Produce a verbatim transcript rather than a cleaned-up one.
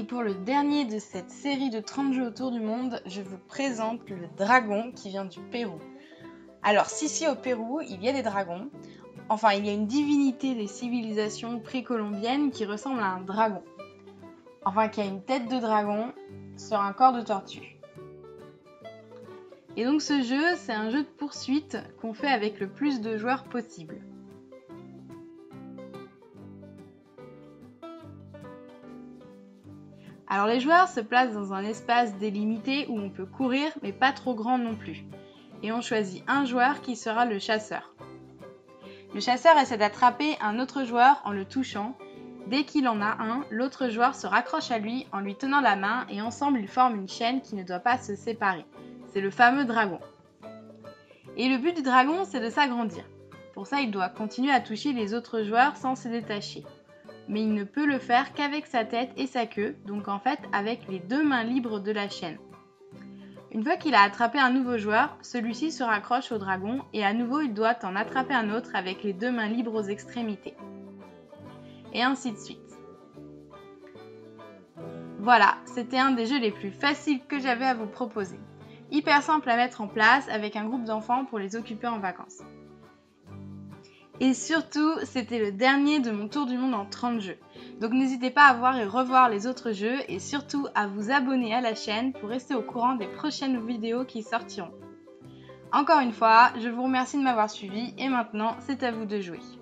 Et pour le dernier de cette série de trente jeux autour du monde, je vous présente le dragon qui vient du Pérou. Alors si si au Pérou, il y a des dragons. Enfin, il y a une divinité des civilisations précolombiennes qui ressemble à un dragon. Enfin, qui a une tête de dragon sur un corps de tortue. Et donc ce jeu, c'est un jeu de poursuite qu'on fait avec le plus de joueurs possible. Alors les joueurs se placent dans un espace délimité où on peut courir mais pas trop grand non plus. Et on choisit un joueur qui sera le chasseur. Le chasseur essaie d'attraper un autre joueur en le touchant. Dès qu'il en a un, l'autre joueur se raccroche à lui en lui tenant la main et ensemble ils forment une chaîne qui ne doit pas se séparer. C'est le fameux dragon. Et le but du dragon, c'est de s'agrandir. Pour ça, il doit continuer à toucher les autres joueurs sans se détacher. Mais il ne peut le faire qu'avec sa tête et sa queue, donc en fait avec les deux mains libres de la chaîne. Une fois qu'il a attrapé un nouveau joueur, celui-ci se raccroche au dragon et à nouveau il doit en attraper un autre avec les deux mains libres aux extrémités. Et ainsi de suite. Voilà, c'était un des jeux les plus faciles que j'avais à vous proposer. Hyper simple à mettre en place avec un groupe d'enfants pour les occuper en vacances. Et surtout, c'était le dernier de mon tour du monde en trente jeux. Donc n'hésitez pas à voir et revoir les autres jeux et surtout à vous abonner à la chaîne pour rester au courant des prochaines vidéos qui sortiront. Encore une fois, je vous remercie de m'avoir suivi et maintenant c'est à vous de jouer.